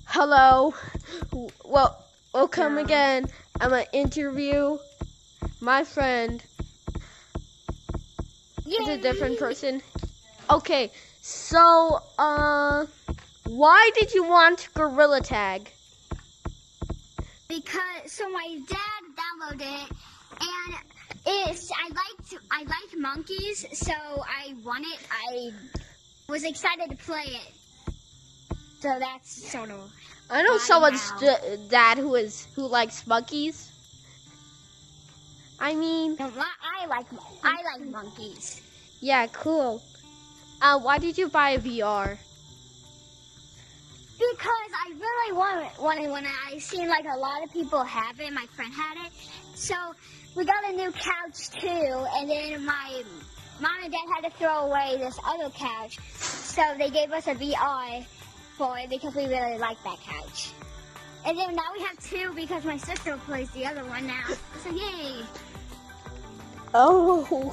Hello. Welcome again. I'm gonna interview my friend. It's a different person. Okay, so why did you want Gorilla Tag? Because my dad downloaded it, and I liked monkeys, so I was excited to play it. So that's sort of. I know someone's dad who likes monkeys. I mean, No, I like monkeys. Yeah, cool. Why did you buy a VR? Because I really wanted when I seen like a lot of people have it. My friend had it, so we got a new couch too. And then my mom and dad had to throw away this other couch, so they gave us a VR for it because we really like that couch. And then now we have two because my sister plays the other one now. So yay! Oh.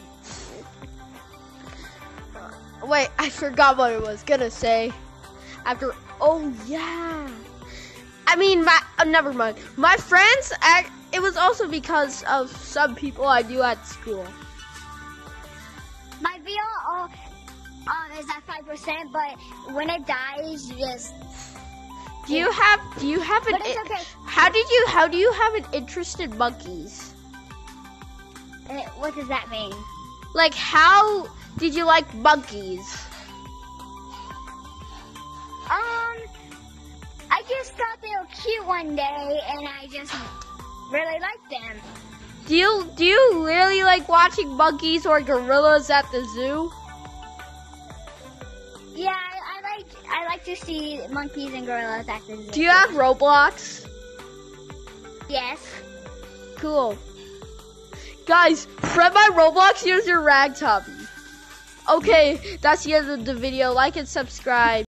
Wait, I forgot what I was gonna say. Oh yeah. I mean, never mind. My friends, it was also because of some people I knew at school. My VR is at 5%, but when it dies, you just. Do you have an? But it's okay. How do you have an interest in monkeys? What does that mean? Like, how did you like monkeys? I just thought they were cute one day, and I just really liked them. Do you really like watching monkeys or gorillas at the zoo? Yeah, I like to see monkeys and gorillas at the zoo. Do you have Roblox? Yes. Cool. Guys, friend my Roblox user Ragtubby. Okay, that's the end of the video. Like and subscribe.